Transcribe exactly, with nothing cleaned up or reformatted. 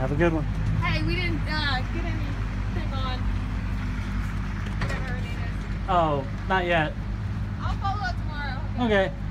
Have a good one. Hey, we didn't uh, get anything on whatever her name is. Oh, not yet. I'll follow up tomorrow. Okay.